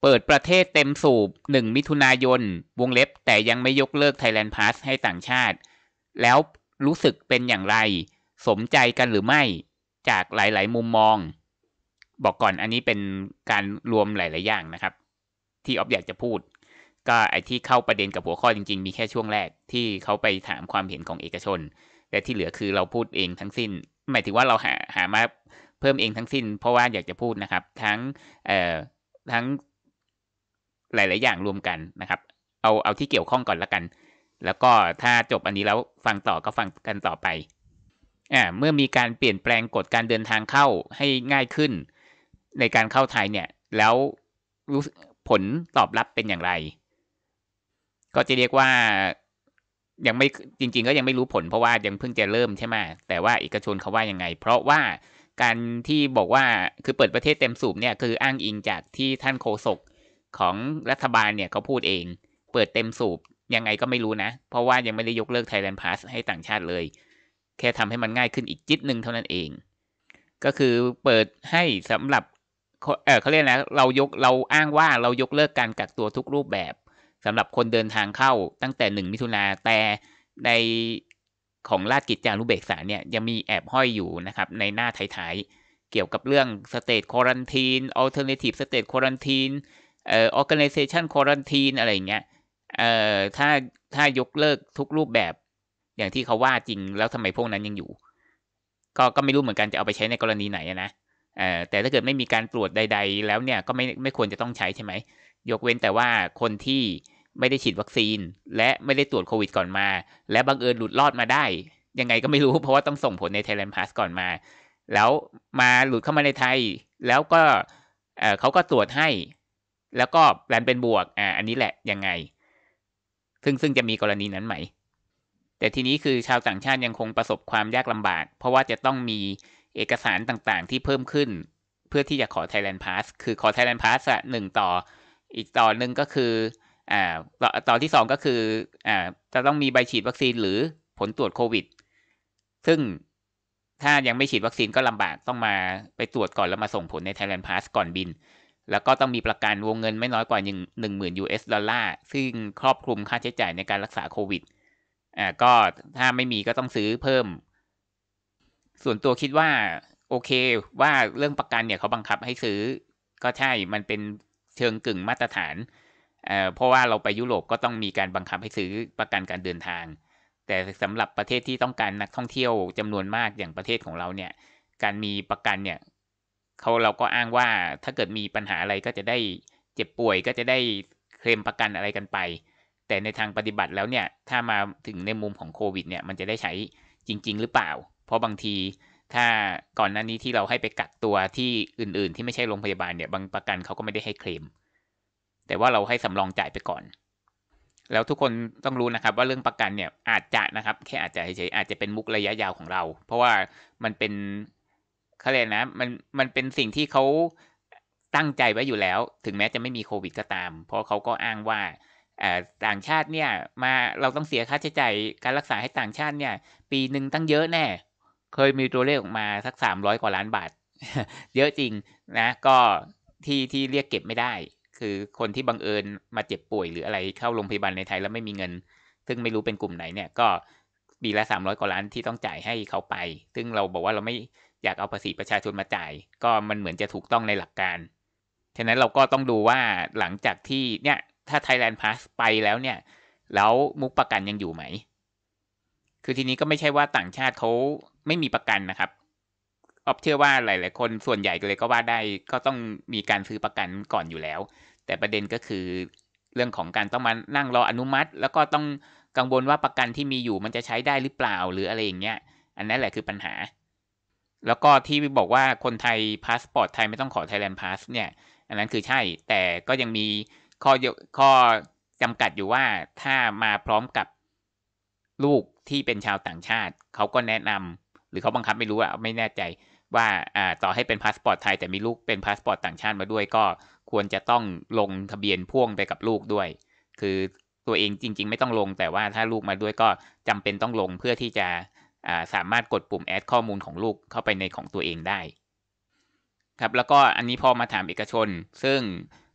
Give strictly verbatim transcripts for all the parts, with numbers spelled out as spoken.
เปิดประเทศเต็มสูบหนึ่งมิถุนายนวงเล็บแต่ยังไม่ยกเลิก Thailand Pass ให้ต่างชาติแล้วรู้สึกเป็นอย่างไรสมใจกันหรือไม่จากหลายๆมุมมองบอกก่อนอันนี้เป็นการรวมหลายๆอย่างนะครับที่ออฟอยากจะพูดก็ไอที่เข้าประเด็นกับหัวข้อจริงๆมีแค่ช่วงแรกที่เขาไปถามความเห็นของเอกชนแต่ที่เหลือคือเราพูดเองทั้งสิ้นหมายถึงว่าเราหาหามาเพิ่มเองทั้งสิ้นเพราะว่าอยากจะพูดนะครับทั้งเอ่อทั้งหลายๆอย่างรวมกันนะครับเอาเอาที่เกี่ยวข้องก่อนละกันแล้วก็ถ้าจบอันนี้แล้วฟังต่อก็ฟังกันต่อไปอ่าเมื่อมีการเปลี่ยนแปลงกฎการเดินทางเข้าให้ง่ายขึ้นในการเข้าไทยเนี่ยแล้วรู้ผลตอบรับเป็นอย่างไรก็จะเรียกว่ายังไม่จริงๆก็ยังไม่รู้ผลเพราะว่ายังเพิ่งจะเริ่มใช่ไหมแต่ว่าเอกชนเขาว่ายังไงเพราะว่าการที่บอกว่าคือเปิดประเทศเต็มสูบเนี่ยคืออ้างอิงจากที่ท่านโฆษกของรัฐบาลเนี่ยเขาพูดเองเปิดเต็มสูบยังไงก็ไม่รู้นะเพราะว่ายังไม่ได้ยกเลิก Thailand Pass ให้ต่างชาติเลยแค่ทำให้มันง่ายขึ้นอีกจิตนึงเท่านั้นเองก็คือเปิดให้สำหรับเออเขาเรียกนะเรายกเราอ้างว่าเรายกเลิกการกักตัวทุกรูปแบบสำหรับคนเดินทางเข้าตั้งแต่หนึ่งมิถุนาแต่ในของราชกิจจานุเบกษาเนี่ยยังมีแอบห้อยอยู่นะครับในหน้าท้ายๆเกี่ยวกับเรื่อง State Quarantine Alternative State Quarantine เอ่อ Organization Quarantine อะไรอย่างเงี้ยเอ่อถ้าถ้ายกเลิกทุกรูปแบบอย่างที่เขาว่าจริงแล้วทำไมพวกนั้นยังอยู่ก็ก็ไม่รู้เหมือนกันจะเอาไปใช้ในกรณีไหนนะเอ่อแต่ถ้าเกิดไม่มีการตรวจใดๆแล้วเนี่ยก็ไม่ไม่ควรจะต้องใช้ใช่ไหมยกเว้นแต่ว่าคนที่ไม่ได้ฉีดวัคซีนและไม่ได้ตรวจโควิดก่อนมาและบังเอิญหลุดรอดมาได้ยังไงก็ไม่รู้เพราะว่าต้องส่งผลใน Thailand Pass ก่อนมาแล้วมาหลุดเข้ามาในไทยแล้วก็เอ่อเขาก็ตรวจให้แล้วก็แปลนเป็นบวกอ่าอันนี้แหละยังไงซึ่งซึ่งจะมีกรณีนั้นไหมแต่ทีนี้คือชาวต่างชาติยังคงประสบความยากลำบากเพราะว่าจะต้องมีเอกสารต่างๆที่เพิ่มขึ้นเพื่อที่จะขอ Thailand Pass คือขอ Thailand Pass อะหนึ่งต่ออีกต่อหนึ่งก็คืออ่าต่อต่อที่สองก็คืออ่าจะต้องมีใบฉีดวัคซีนหรือผลตรวจโควิดซึ่งถ้ายังไม่ฉีดวัคซีนก็ลำบากต้องมาไปตรวจก่อนแล้วมาส่งผลใน Thailand Pass ก่อนบินแล้วก็ต้องมีประกันวงเงินไม่น้อยกว่าหนึ่งหมื่น ยู เอส ดอลลาร์ซึ่งครอบคลุมค่าใช้จ่ายในการรักษาโควิดอ่าก็ถ้าไม่มีก็ต้องซื้อเพิ่มส่วนตัวคิดว่าโอเคว่าเรื่องประกันเนี่ยเขาบังคับให้ซื้อก็ใช่มันเป็นเชิงกึ่งมาตรฐานเอ่อเพราะว่าเราไปยุโรปก็ต้องมีการบังคับให้ซื้อประกันการเดินทางแต่สำหรับประเทศที่ต้องการนักท่องเที่ยวจำนวนมากอย่างประเทศของเราเนี่ยการมีประกันเนี่ยเขาเราก็อ้างว่าถ้าเกิดมีปัญหาอะไรก็จะได้เจ็บป่วยก็จะได้เคลมประกันอะไรกันไปแต่ในทางปฏิบัติแล้วเนี่ยถ้ามาถึงในมุมของโควิดเนี่ยมันจะได้ใช้จริงๆหรือเปล่าเพราะบางทีถ้าก่อนหน้านี้ที่เราให้ไปกักตัวที่อื่นๆที่ไม่ใช่โรงพยาบาลเนี่ยบางประกันเขาก็ไม่ได้ให้เคลมแต่ว่าเราให้สำรองจ่ายไปก่อนแล้วทุกคนต้องรู้นะครับว่าเรื่องประกันเนี่ยอาจจะนะครับแค่อาจจะเฉยๆอาจจะเป็นมุกระยะยาวของเราเพราะว่ามันเป็นเขาเรียกนะมันมันเป็นสิ่งที่เขาตั้งใจไว้อยู่แล้วถึงแม้จะไม่มีโควิดก็ตามเพราะเขาก็อ้างว่าต่างชาติเนี่ยมาเราต้องเสียค่าใช้จ่ายการรักษาให้ต่างชาติเนี่ยปีหนึ่งตั้งเยอะแน่เคยมีตัวเลขออกมาสักสามร้อยกว่าล้านบาท เยอะจริงนะก็ที่ที่เรียกเก็บไม่ได้คือคนที่บังเอิญมาเจ็บป่วยหรืออะไรเข้าโรงพยาบาลในไทยแล้วไม่มีเงินซึ่งไม่รู้เป็นกลุ่มไหนเนี่ยก็ปีละสามร้อยกว่าล้านที่ต้องจ่ายให้เขาไปซึ่งเราบอกว่าเราไม่อยากเอาภาษีประชาชนมาจ่ายก็มันเหมือนจะถูกต้องในหลักการฉะนั้นเราก็ต้องดูว่าหลังจากที่เนี่ยถ้า Thailand Pass ไปแล้วเนี่ยแล้วมุกประกันยังอยู่ไหมคือทีนี้ก็ไม่ใช่ว่าต่างชาติเขาไม่มีประกันนะครับออฟเชื่อว่าหลายๆคนส่วนใหญ่เลยก็ว่าได้ก็ต้องมีการซื้อประกันก่อนอยู่แล้วแต่ประเด็นก็คือเรื่องของการต้องมานั่งรออนุมัติแล้วก็ต้องกังวลว่าประกันที่มีอยู่มันจะใช้ได้หรือเปล่าหรืออะไรอย่างเงี้ยอันนั้นแหละคือปัญหาแล้วก็ที่บอกว่าคนไทยพาสปอร์ตไทยไม่ต้องขอ Thailand Pass เนี่ยอันนั้นคือใช่แต่ก็ยังมีข้อข้อจำกัดอยู่ว่าถ้ามาพร้อมกับลูกที่เป็นชาวต่างชาติเขาก็แนะนำหรือเขาบังคับไม่รู้อะไม่แน่ใจว่าอ่าต่อให้เป็นพาสปอร์ตไทยแต่มีลูกเป็นพาสปอร์ตต่างชาติมาด้วยก็ควรจะต้องลงทะเบียนพ่วงไปกับลูกด้วยคือตัวเองจริงๆไม่ต้องลงแต่ว่าถ้าลูกมาด้วยก็จำเป็นต้องลงเพื่อที่จะอ่าสามารถกดปุ่มแอดข้อมูลของลูกเข้าไปในของตัวเองได้ครับแล้วก็อันนี้พอมาถามเอกชนซึ่ง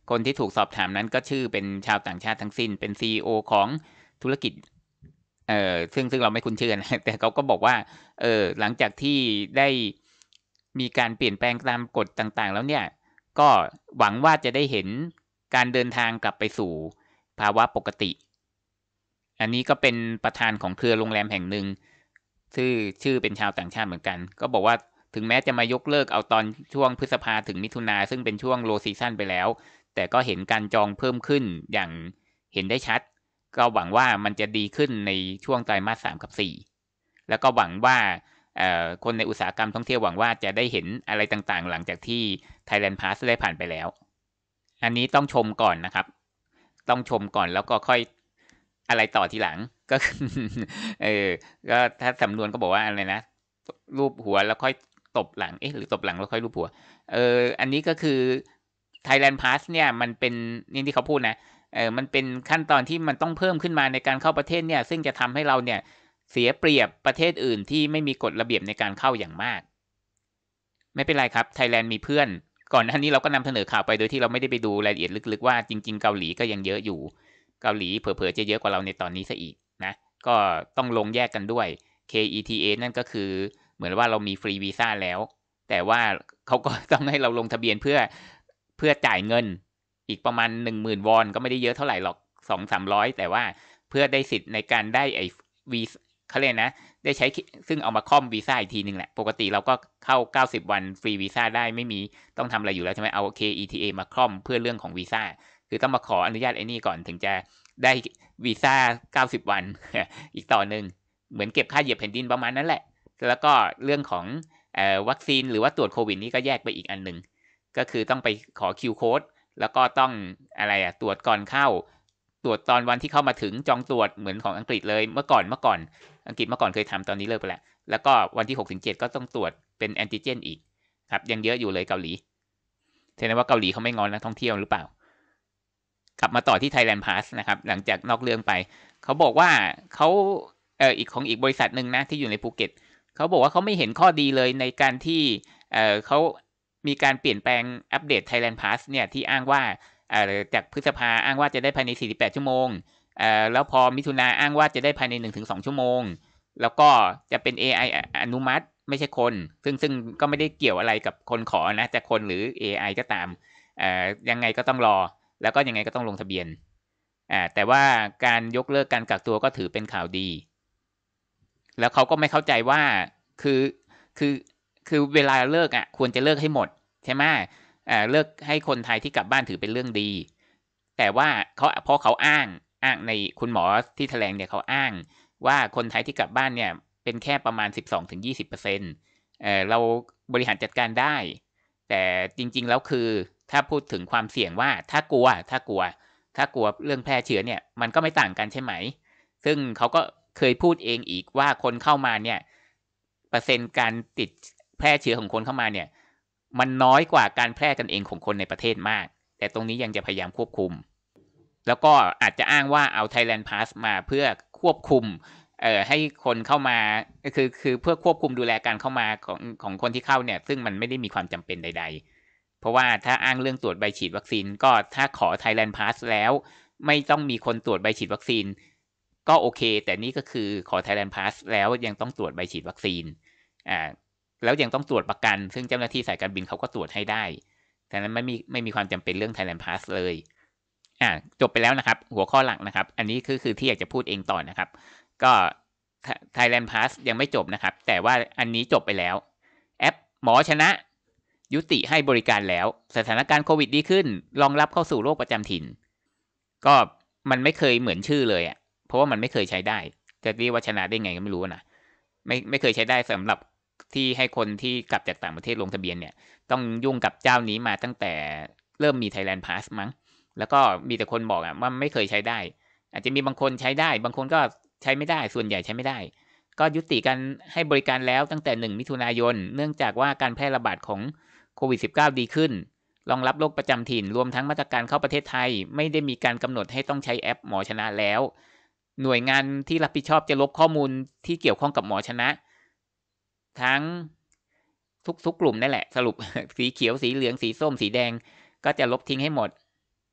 คนที่ถูกสอบถามนั้นก็ชื่อเป็นชาวต่างชาติทั้งสิ้นเป็น ซี อี โอ ของธุรกิจเอ่อซึ่งซึ่งเราไม่คุ้นชื่อนะแต่เขาก็บอกว่าเออหลังจากที่ได้มีการเปลี่ยนแปลงตามกฎต่างๆแล้วเนี่ยก็หวังว่าจะได้เห็นการเดินทางกลับไปสู่ภาวะปกติอันนี้ก็เป็นประธานของเครือโรงแรมแห่งหนึ่งชื่อชื่อเป็นชาวต่างชาติเหมือนกันก็บอกว่าถึงแม้จะมายกเลิกเอาตอนช่วงพฤษภาถึงมิถุนาซึ่งเป็นช่วงโลซีซั่นไปแล้วแต่ก็เห็นการจองเพิ่มขึ้นอย่างเห็นได้ชัดก็หวังว่ามันจะดีขึ้นในช่วงไตรมาสสามกับสี่แล้วก็หวังว่าคนในอุตสาหกรรมท่องเที่ยวหวังว่าจะได้เห็นอะไรต่างๆหลังจากที่ Thailand Pass ได้ผ่านไปแล้วอันนี้ต้องชมก่อนนะครับต้องชมก่อนแล้วก็ค่อยอะไรต่อทีหลังก็เออก็ถ้าสำนวนก็บอกว่าอะไรนะรูปหัวแล้วค่อยตบหลังเอ๊ะหรือตบหลังแล้วค่อยรูปหัวเอออันนี้ก็คือ Thailand Pass เนี่ยมันเป็นนี่ที่เขาพูดนะเออมันเป็นขั้นตอนที่มันต้องเพิ่มขึ้นมาในการเข้าประเทศเนี่ยซึ่งจะทำให้เราเนี่ยเสียเปรียบประเทศอื่นที่ไม่มีกฎระเบียบในการเข้าอย่างมากไม่เป็นไรครับไทยแลนด์มีเพื่อนก่อนหน้านี้เราก็นำเสนอข่าวไปโดยที่เราไม่ได้ไปดูรายละเอียดลึกๆว่าจริงๆเกาหลีก็ยังเยอะอยู่เกาหลีเผลอๆจะเยอะกว่าเราในตอนนี้ซะอีกนะก็ต้องลงแยกกันด้วย เค อี ที เอ นั่นก็คือเหมือนว่าเรามีฟรีวีซ่าแล้วแต่ว่าเขาก็ต้องให้เราลงทะเบียนเพื่อเพื่อจ่ายเงินอีกประมาณ หนึ่งหมื่น วอนก็ไม่ได้เยอะเท่าไหร่หรอก สองถึงสามร้อย แต่ว่าเพื่อได้สิทธิ์ในการได้ไอ้วีเขาเรียกนะได้ใช้ซึ่งเอามาค่อมวีซ่าอีกทีนึงแหละปกติเราก็เข้าเก้าสิบวันฟรีวีซ่าได้ไม่มีต้องทำอะไรอยู่แล้วใช่ไหมเอา เค อี ที เอ มาค่อมเพื่อเรื่องของวีซ่าคือต้องมาขออนุญาตไอ้นี่ก่อนถึงจะได้วีซ่าเก้าสิบวันอีกต่อหนึ่งเหมือนเก็บค่าเหยียบแผ่นดินประมาณนั้นแหละแล้วก็เรื่องของเอ่อวัคซีนหรือว่าตรวจโควิดนี่ก็แยกไปอีกอันนึงก็คือต้องไปขอคิวโค้ดแล้วก็ต้องอะไรอ่ะตรวจก่อนเข้าตรวจตอนวันที่เข้ามาถึงจองตรวจเหมือนของอังกฤษเลยเมื่อก่อนเมื่อก่อนอังกฤษเมื่อก่อนเคยทำตอนนี้เลิกไปแล้วแล้วก็วันที่หกถึงเจ็ดก็ต้องตรวจเป็นแอนติเจนอีกครับยังเยอะอยู่เลยเกาหลีแสดงว่าเกาหลีเขาไม่งอนนักท่องเที่ยวหรือเปล่ากลับมาต่อที่ Thailand Pass นะครับหลังจากนอกเรื่องไปเขาบอกว่าเขาเอ่ออีกของอีกบริษัทหนึ่งนะที่อยู่ในภูเก็ตเขาบอกว่าเขาไม่เห็นข้อดีเลยในการที่เอ่อเขามีการเปลี่ยนแปลงอัปเดต Thailand Pass เนี่ยที่อ้างว่าเอ่อจากพฤษภาอ้างว่าจะได้ภายในสี่สิบแปดชั่วโมงเอ่อแล้วพอมิถุนาอ้างว่าจะได้ภายใน หนึ่งถึงสอง ชั่วโมงแล้วก็จะเป็น เอ ไอ อนุมัติไม่ใช่คนซึ่งซึ่งก็ไม่ได้เกี่ยวอะไรกับคนขอนะจะคนหรือ เอ ไอ ก็ตามเอ่อยังไงก็ต้องรอแล้วก็ยังไงก็ต้องลงทะเบียนอ่าแต่ว่าการยกเลิกการกักตัวก็ถือเป็นข่าวดีแล้วเขาก็ไม่เข้าใจว่าคือคือคือเวลาเลิกอ่ะควรจะเลิกให้หมดใช่ไหมอ่าเลิกให้คนไทยที่กลับบ้านถือเป็นเรื่องดีแต่ว่าเขาพอเขาอ้างอ้างในคุณหมอที่แถลงเนี่ยเขาอ้างว่าคนไทยที่กลับบ้านเนี่ยเป็นแค่ประมาณ สิบสองถึงยี่สิบเปอร์เซ็นต์ เอ่อเราบริหารจัดการได้แต่จริงๆแล้วคือถ้าพูดถึงความเสี่ยงว่าถ้ากลัวถ้ากลัวถ้ากลัวเรื่องแพร่เชื้อเนี่ยมันก็ไม่ต่างกันใช่ไหมซึ่งเขาก็เคยพูดเองอีกว่าคนเข้ามาเนี่ยเปอร์เซ็นต์การติดแพร่เชื้อของคนเข้ามาเนี่ยมันน้อยกว่าการแพร่กันเองของคนในประเทศมากแต่ตรงนี้ยังจะพยายามควบคุมแล้วก็อาจจะอ้างว่าเอา Thailand Pass มาเพื่อควบคุมเอ่อให้คนเข้ามาคือคือเพื่อควบคุมดูแลการเข้ามาของของคนที่เข้าเนี่ยซึ่งมันไม่ได้มีความจำเป็นใดๆเพราะว่าถ้าอ้างเรื่องตรวจใบฉีดวัคซีนก็ถ้าขอ Thailand Pass แล้วไม่ต้องมีคนตรวจใบฉีดวัคซีนก็โอเคแต่นี่ก็คือขอ Thailand Pass แล้วยังต้องตรวจใบฉีดวัคซีนอ่าแล้วยังต้องตรวจประกันซึ่งเจ้าหน้าที่สายการบินเขาก็ตรวจให้ได้แต่นั้นไม่มีไม่มีความจำเป็นเรื่อง Thailand Pass เลยอ่าจบไปแล้วนะครับหัวข้อหลักนะครับอันนี้คือคือที่อยากจะพูดเองต่อนะครับก็ Thailand Pass ยังไม่จบนะครับแต่ว่าอันนี้จบไปแล้วแอปหมอชนะยุติให้บริการแล้วสถานการณ์โควิดดีขึ้นรองรับเข้าสู่โรคประจำถิ่นก็มันไม่เคยเหมือนชื่อเลยอ่ะเพราะว่ามันไม่เคยใช้ได้จะเรียกว่าชนะได้ไงก็ไม่รู้นะไม่ไม่เคยใช้ได้สำหรับที่ให้คนที่กลับจากต่างประเทศลงทะเบียนเนี่ยต้องยุ่งกับเจ้านี้มาตั้งแต่เริ่มมี Thailand Pass มั้งแล้วก็มีแต่คนบอกอ่ะว่าไม่เคยใช้ได้อาจจะมีบางคนใช้ได้บางคนก็ใช้ไม่ได้ส่วนใหญ่ใช้ไม่ได้ก็ยุติการให้บริการแล้วตั้งแต่หนึ่งมิถุนายนเนื่องจากว่าการแพร่ระบาดของโควิด สิบเก้า ดีขึ้นรองรับโรคประจำถิ่นรวมทั้งมาตรการเข้าประเทศไทยไม่ได้มีการกำหนดให้ต้องใช้แอปหมอชนะแล้วหน่วยงานที่รับผิดชอบจะลบข้อมูลที่เกี่ยวข้องกับหมอชนะทั้งทุกๆกลุ่มนั่นแหละสรุป สีเขียวสีเหลืองสีส้มสีแดงก็จะลบทิ้งให้หมด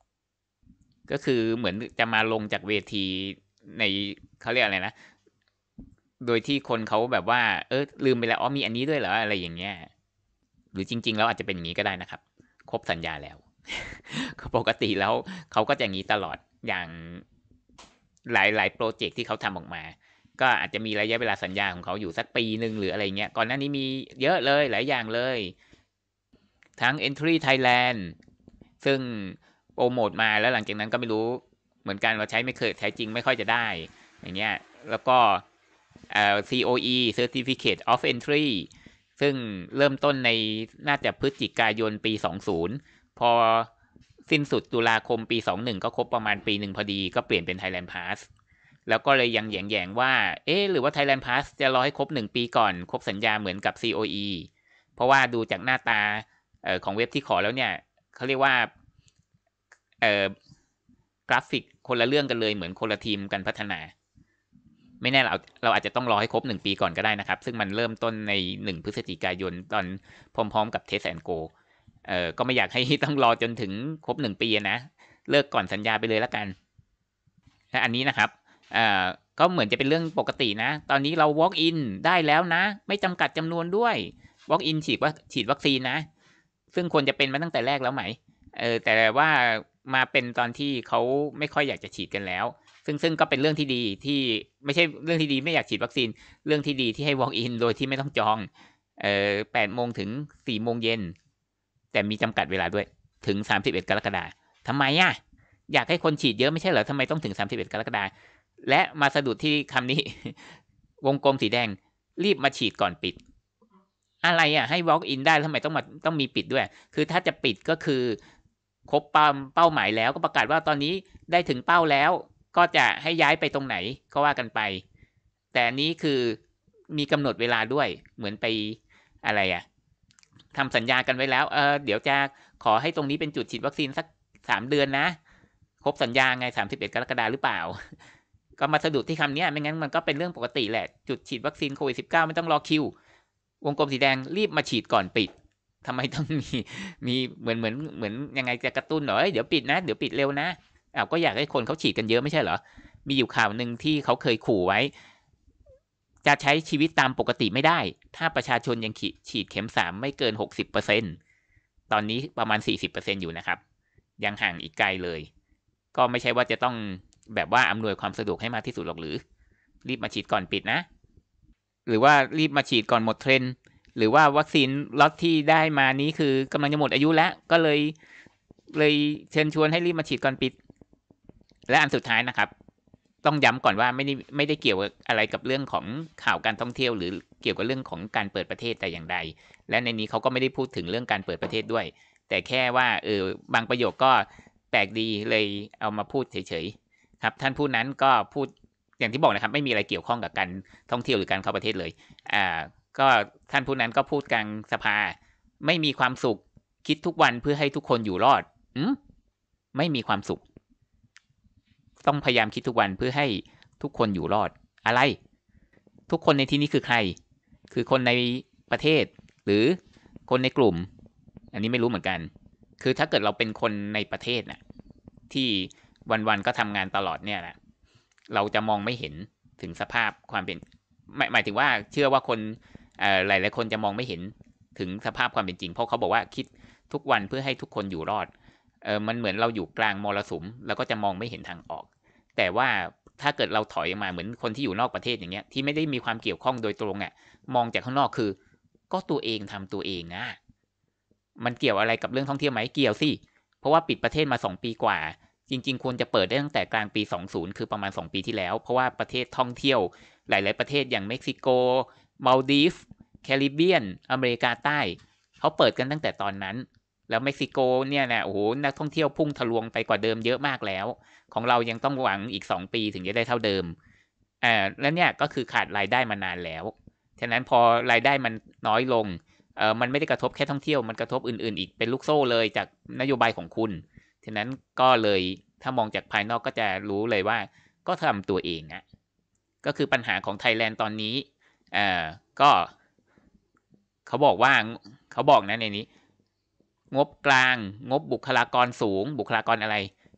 ก็คือเหมือนจะมาลงจากเวทีในเขาเรียกอะไรนะโดยที่คนเขาแบบว่าเออลืมไปแล้วอ๋อมีอันนี้ด้วยเหรออะไรอย่างเงี้ยหรือจริงๆแล้วอาจจะเป็นอย่างนี้ก็ได้นะครับครบสัญญาแล้ว ปกติแล้วเขาก็จะอย่างนี้ตลอดอย่างหลายๆโปรเจกต์ที่เขาทำออกมาก็อาจจะมีระยะเวลาสัญญาของเขาอยู่สักปีหนึ่งหรืออะไรเงี้ยก่อนหน้านี้มีเยอะเลยหลายอย่างเลยทั้ง Entry Thailand ซึ่งโปรโมทมาแล้วหลังจากนั้นก็ไม่รู้เหมือนกันว่าใช้ไม่เคยใช้จริงไม่ค่อยจะได้อย่างเงี้ยแล้วก็เอ่อ ซี โอ อี Certificate of Entry ซึ่งเริ่มต้นในน่าจะพฤศจิกายนปีสองสิบพอสิ้นสุดตุลาคมปีสองสิบเอ็ดก็ครบประมาณปีหนึ่งพอดีก็เปลี่ยนเป็น Thailand Pass แล้วก็เลยยังแยงๆว่าเอ๊ะหรือว่า Thailand Pass จะรอให้ครบหนึ่งปีก่อนครบสัญญาเหมือนกับ ซี โอ อี เพราะว่าดูจากหน้าตาเอ่อของเว็บที่ขอแล้วเนี่ยเขาเรียกว่าเอ่อกราฟิกคนละเรื่องกันเลยเหมือนคนละทีมกันพัฒนาไม่แน่เราเราอาจจะต้องรอให้ครบหนึ่งปีก่อนก็ได้นะครับซึ่งมันเริ่มต้นในหนึ่งพฤศจิกายนตอนพร้อมๆกับ Test and Go เอ่อก็ไม่อยากให้ต้องรอจนถึงครบหนึ่งปีนะเลิกก่อนสัญญาไปเลยละกันและอันนี้นะครับเอ่อก็เหมือนจะเป็นเรื่องปกตินะตอนนี้เรา walk in ได้แล้วนะไม่จำกัดจำนวนด้วย walk in ฉีดว่าฉีดวัคซีนนะซึ่งควรจะเป็นมาตั้งแต่แรกแล้วไหมเออแต่ว่ามาเป็นตอนที่เขาไม่ค่อยอยากจะฉีดกันแล้วซึ่งซึ่งก็เป็นเรื่องที่ดีที่ไม่ใช่เรื่องที่ดีไม่อยากฉีดวัคซีนเรื่องที่ดีที่ให้ walk in โดยที่ไม่ต้องจองเอ่อแปดโมงถึงสี่โมงเย็นแต่มีจำกัดเวลาด้วยถึงสามสิบเอ็ดกรกฎาคมทำไมอ่ะอยากให้คนฉีดเยอะไม่ใช่เหรอทำไมต้องถึงสามสิบเอ็ดกรกฎาคมและมาสะดุดที่คำนี้ วงกลมสีแดงรีบมาฉีดก่อนปิดอะไรอ่ะให้ walk in ได้ทำไมต้องมาต้องมีปิดด้วยคือถ้าจะปิดก็คือครบเป้าเป้าหมายแล้วก็ประกาศว่าตอนนี้ได้ถึงเป้าแล้วก็จะให้ย้ายไปตรงไหนก็ว่ากันไปแต่อันนี้คือมีกำหนดเวลาด้วยเหมือนไปอะไรอ่ะทำสัญญากันไว้แล้วเออเดี๋ยวจะขอให้ตรงนี้เป็นจุดฉีดวัคซีนสักสามเดือนนะครบสัญญาไงสามสิบเอ็ดกรกฎาคมหรือเปล่าก็มาสะดุดที่คำนี้ไม่งั้นมันก็เป็นเรื่องปกติแหละจุดฉีดวัคซีนโควิด สิบเก้า ไม่ต้องรอคิววงกลมสีแดงรีบมาฉีดก่อนปิดทำไมต้องมีมีเหมือนเหมือนเหมือนยังไงจะกระตุ้นหน่อยเดี๋ยวปิดนะเดี๋ยวปิดเร็วนะอ้าวก็อยากให้คนเขาฉีดกันเยอะไม่ใช่เหรอมีอยู่ข่าวหนึ่งที่เขาเคยขู่ไว้จะใช้ชีวิตตามปกติไม่ได้ถ้าประชาชนยังฉีดเข็มสามไม่เกิน หกสิบเปอร์เซ็นต์ ตอนนี้ประมาณ สี่สิบเปอร์เซ็นต์ อยู่นะครับยังห่างอีกไกลเลยก็ไม่ใช่ว่าจะต้องแบบว่าอำนวยความสะดวกให้มากที่สุดหรอกหรือรีบมาฉีดก่อนปิดนะหรือว่ารีบมาฉีดก่อนหมดเทรนด์หรือว่าวัคซีนล็อตที่ได้มานี้คือกำลังจะหมดอายุแล้วก็เลยเลยเชิญชวนให้รีบมาฉีดก่อนปิดและอันสุดท้ายนะครับต้องย้ำก่อนว่าไม่ได้ไม่ได้เกี่ยวอะไรกับเรื่องของข่าวการท่องเที่ยวหรือเกี่ยวกับเรื่องของการเปิดประเทศแต่อย่างใดและในนี้เขาก็ไม่ได้พูดถึงเรื่องการเปิดประเทศด้วยแต่แค่ว่าเออบางประโยคก็แปลกดีเลยเอามาพูดเฉยๆครับท่านผู้นั้นก็พูดอย่างที่บอกนะครับไม่มีอะไรเกี่ยวข้องกับการท่องเที่ยวหรือการเข้าประเทศเลยอ่าก็ท่านผู้นั้นก็พูดกลางสภาไม่มีความสุขคิดทุกวันเพื่อให้ทุกคนอยู่รอดอืมไม่มีความสุขต้องพยายามคิดทุกวันเพื่อให้ทุกคนอยู่รอดอะไรทุกคนในที่นี้คือใครคือคนในประเทศหรือคนในกลุ่มอันนี้ไม่รู้เหมือนกันคือถ้าเกิดเราเป็นคนในประเทศน่ะที่วันๆก็ทำงานตลอดเนี่ยนะเราจะมองไม่เห็นถึงสภาพความเป็นหมายหมายถึงว่าเชื่อว่าคนเอ่อหลายๆคนจะมองไม่เห็นถึงสภาพความเป็นจริงเพราะเขาบอกว่าคิดทุกวันเพื่อให้ทุกคนอยู่รอดเออมันเหมือนเราอยู่กลางมรสุมแล้วก็จะมองไม่เห็นทางออกแต่ว่าถ้าเกิดเราถอยออกมาเหมือนคนที่อยู่นอกประเทศอย่างเงี้ยที่ไม่ได้มีความเกี่ยวข้องโดยตรงอ่ะมองจากข้างนอกคือก็ตัวเองทำตัวเองนะมันเกี่ยวอะไรกับเรื่องท่องเที่ยวไหมเกี่ยวสิเพราะว่าปิดประเทศมาสองปีกว่าจริงๆควรจะเปิดได้ตั้งแต่กลางปีสองสิบคือประมาณสองปีที่แล้วเพราะว่าประเทศท่องเที่ยวหลายๆประเทศอย่างเม็กซิโกมัลดีฟแคริบเบียนอเมริกาใต้เขาเปิดกันตั้งแต่ตอนนั้นแล้วเม็กซิโกเนี่ยนะโอ้โหนักท่องเที่ยวพุ่งทะลวงไปกว่าเดิมเยอะมากแล้วของเรายังต้องหวังอีกสองปีถึงจะได้เท่าเดิมอ่าแล้วเนี่ยก็คือขาดรายได้มานานแล้วฉะนั้นพอรายได้มันน้อยลงเออมันไม่ได้กระทบแค่ท่องเที่ยวมันกระทบอื่นๆอีกเป็นลูกโซ่เลยจากนโยบายของคุณฉะนั้นก็เลยถ้ามองจากภายนอกก็จะรู้เลยว่าก็ทำตัวเองอะก็คือปัญหาของไทยแลนด์ตอนนี้อ่าก็เขาบอกว่าเขาบอกนะในนี้งบกลางงบบุคลากรสูงบุคลากรอะไร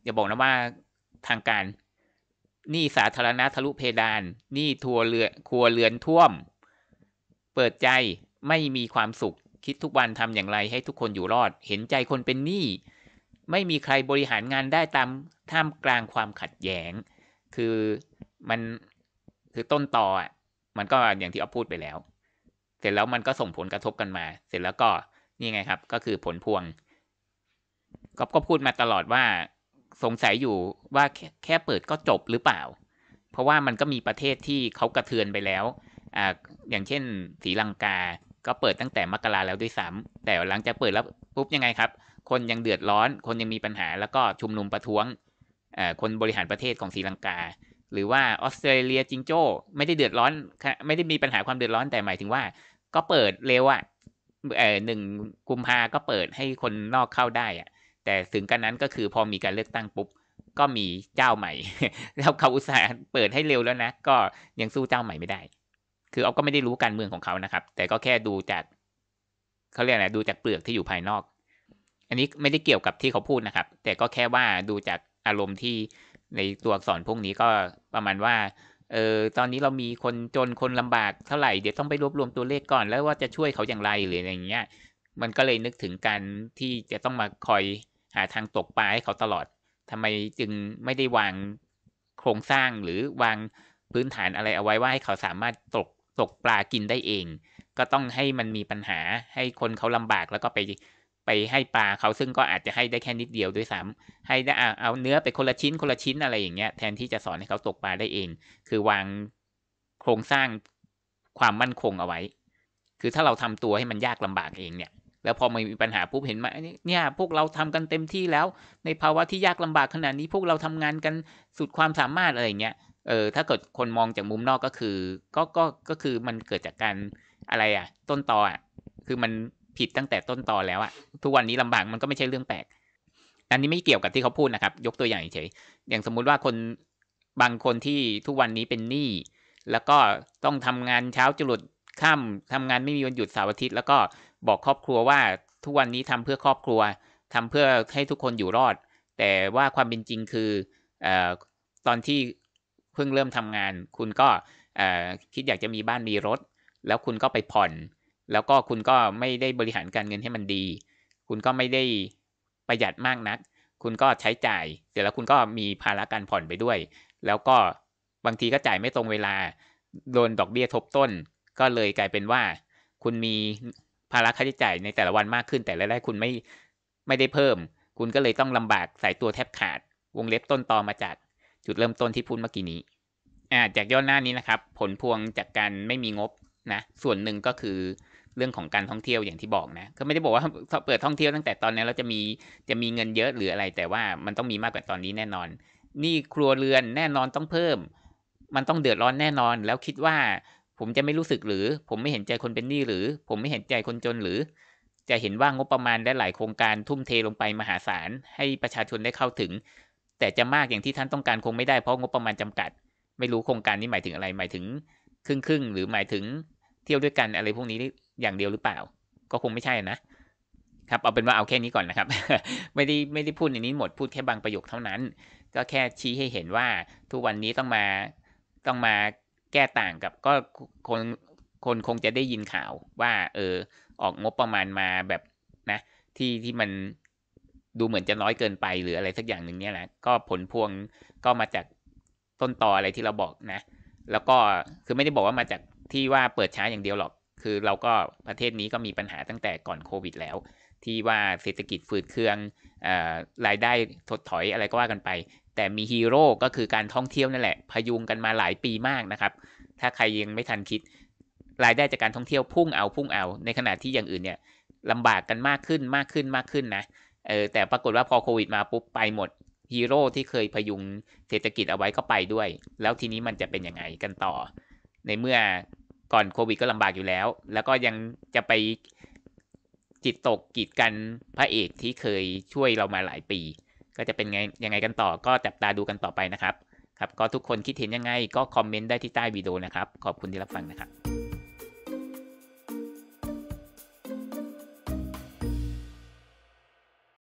อย่าบอกนะว่าทางการหนี้สาธารณะทะลุเพดานหนี้ทัวเรือครัวเรือนท่วมเปิดใจไม่มีความสุขคิดทุกวันทำอย่างไรให้ทุกคนอยู่รอดเห็นใจคนเป็นหนี้ไม่มีใครบริหารงานได้ตามท่ามกลางความขัดแย้งคือมันคือต้นตออ่ะมันก็อย่างที่อ๊อฟพูดไปแล้วเสร็จแล้วมันก็ส่งผลกระทบกันมาเสร็จแล้วก็นี่ไงครับก็คือผลพวงก็ก็พูดมาตลอดว่าสงสัยอยู่ว่าแค่แค่เปิดก็จบหรือเปล่าเพราะว่ามันก็มีประเทศที่เขากระเทือนไปแล้วอ่าอย่างเช่นศรีลังกาก็เปิดตั้งแต่มกราแล้วด้วยซ้ำแต่หลังจากเปิดแล้วปุ๊บยังไงครับคนยังเดือดร้อนคนยังมีปัญหาแล้วก็ชุมนุมประท้วงอ่าคนบริหารประเทศของศรีลังกาหรือว่าออสเตรเลียจิงโจ้ไม่ได้เดือดร้อนไม่ได้มีปัญหาความเดือดร้อนแต่หมายถึงว่าก็เปิดเร็วอ่ะเอ่อหนึ่งกุมภาก็เปิดให้คนนอกเข้าได้อ่ะแต่ถึงกันนั้นก็คือพอมีการเลือกตั้งปุ๊บก็มีเจ้าใหม่ แล้วเขาอุตส่าห์เปิดให้เร็วแล้วนะก็ยังสู้เจ้าใหม่ไม่ได้คือเอาก็ไม่ได้รู้การเมืองของเขานะครับแต่ก็แค่ดูจากเขาเรียกอะไรดูจากเปลือกที่อยู่ภายนอกอันนี้ไม่ได้เกี่ยวกับที่เขาพูดนะครับแต่ก็แค่ว่าดูจากอารมณ์ที่ในตัวอักษรพวกนี้ก็ประมาณว่าเออตอนนี้เรามีคนจนคนลำบากเท่าไหร่เดี๋ยวต้องไปรวบรวมตัวเลขก่อนแล้วว่าจะช่วยเขาอย่างไรหรืออะไรอย่างเงี้ยมันก็เลยนึกถึงการที่จะต้องมาคอยหาทางตกปลาให้เขาตลอดทำไมจึงไม่ได้วางโครงสร้างหรือวางพื้นฐานอะไรเอาไว้ว่าให้เขาสามารถตกตกปลากินได้เองก็ต้องให้มันมีปัญหาให้คนเขาลำบากแล้วก็ไปไปให้ปลาเขาซึ่งก็อาจจะให้ได้แค่นิดเดียวด้วยซ้ำให้ได้เอาเนื้อไปคนละชิ้นคนละชิ้นอะไรอย่างเงี้ยแทนที่จะสอนให้เขาตกปลาได้เองคือวางโครงสร้างความมั่นคงเอาไว้คือถ้าเราทำตัวให้มันยากลำบากเองเนี่ยแล้วพอมันมีปัญหาปุ๊บเห็นไหมเนี่ยพวกเราทำกันเต็มที่แล้วในภาวะที่ยากลำบากขนาดนี้พวกเราทำงานกันสุดความสามารถอะไรอย่างเงี้ยเออถ้าเกิดคนมองจากมุมนอกก็คือก็ก็ก็คือมันเกิดจากการอะไรอ่ะต้นตออ่ะคือมันผิดตั้งแต่ต้นตอแล้วอ่ะทุกวันนี้ลำบากมันก็ไม่ใช่เรื่องแปลกอันนี้ไม่เกี่ยวกับที่เขาพูดนะครับยกตัวอย่างเฉยอย่างสมมุติว่าคนบางคนที่ทุกวันนี้เป็นหนี้แล้วก็ต้องทำงานเช้าจรดค่ำทำงานไม่มีวันหยุดเสาร์อาทิตย์แล้วก็บอกครอบครัวว่าทุกวันนี้ทำเพื่อครอบครัวทำเพื่อให้ทุกคนอยู่รอดแต่ว่าความเป็นจริงคือเอ่อตอนที่เพิ่งเริ่มทำงานคุณก็เอ่อคิดอยากจะมีบ้านมีรถแล้วคุณก็ไปผ่อนแล้วก็คุณก็ไม่ได้บริหารการเงินให้มันดีคุณก็ไม่ได้ประหยัดมากนักคุณก็ใช้จ่ายเสร็จแล้วคุณก็มีภาระการผ่อนไปด้วยแล้วก็บางทีก็จ่ายไม่ตรงเวลาโดนดอกเบี้ยทบต้นก็เลยกลายเป็นว่าคุณมีภาระค่าใช้จ่ายในแต่ละวันมากขึ้นแต่รายได้คุณไม่ไม่ได้เพิ่มคุณก็เลยต้องลำบากใส่ตัวแทบขาดวงเล็บต้นตอมาจากจุดเริ่มต้นที่พูดเมื่อกี้นี้อ่าจากย่อหน้านี้นะครับผลพวงจากการไม่มีงบนะส่วนหนึ่งก็คือเรื่องของการท่องเที่ยวอย่างที่บอกนะก็ไม่ได้บอกว่าเปิดท่องเที่ยวตั้งแต่ตอนนี้เราจะมีจะมีเงินเยอะหรืออะไรแต่ว่ามันต้องมีมากกว่าตอนนี้แน่นอนนี่ครัวเรือนแน่นอนต้องเพิ่มมันต้องเดือดร้อนแน่นอนแล้วคิดว่าผมจะไม่รู้สึกหรือผมไม่เห็นใจคนเป็นหนี้หรือผมไม่เห็นใจคนจนหรือจะเห็นว่างบประมาณและหลายโครงการทุ่มเทลงไปมหาศาลให้ประชาชนได้เข้าถึงแต่จะมากอย่างที่ท่านต้องการคงไม่ได้เพราะงบประมาณจำกัดไม่รู้โครงการนี้หมายถึงอะไรหมายถึงครึ่งๆหรือหมายถึงเที่ยวด้วยกันอะไรพวกนี้อย่างเดียวหรือเปล่าก็คงไม่ใช่นะครับเอาเป็นว่าเอาแค่นี้ก่อนนะครับ ไม่ได้ไม่ได้พูดในนี้หมดพูดแค่บางประโยคเท่านั้นก็แค่ชี้ให้เห็นว่าทุกวันนี้ต้องมาต้องมาแก้ต่างกับก็คนคนคงจะได้ยินข่าวว่าเออออกงบประมาณมาแบบนะที่ที่มันดูเหมือนจะน้อยเกินไปหรืออะไรสักอย่างหนึ่งเนี่ยแหละก็ผลพวงก็มาจากต้นตออะไรที่เราบอกนะแล้วก็คือไม่ได้บอกว่ามาจากที่ว่าเปิดช้าอย่างเดียวหรอกคือเราก็ประเทศนี้ก็มีปัญหาตั้งแต่ก่อนโควิดแล้วที่ว่าเศรษฐกิจฝืดเคืองอ่ารายได้ถดถอยอะไรก็ว่ากันไปแต่มีฮีโร่ก็คือการท่องเที่ยวนั่นแหละพยุงกันมาหลายปีมากนะครับถ้าใครยังไม่ทันคิดรายได้จากการท่องเที่ยวพุ่งเอาพุ่งเอาในขณะที่อย่างอื่นเนี่ยลำบากกันมากขึ้นมากขึ้นมากขึ้นนะเออแต่ปรากฏว่าพอโควิดมาปุ๊บไปหมดฮีโร่ที่เคยพยุงเศรษฐกิจเอาไว้ก็ไปด้วยแล้วทีนี้มันจะเป็นยังไงกันต่อในเมื่อก่อนโควิดก็ลำบากอยู่แล้วแล้วก็ยังจะไปจิตตกกีดกันพระเอกที่เคยช่วยเรามาหลายปีก็จะเป็นไงยังไงกันต่อก็จับตาดูกันต่อไปนะครับครับก็ทุกคนคิดเห็นยังไงก็คอมเมนต์ได้ที่ใต้วิดีโอนะครับขอบคุณที่รับฟังนะครับ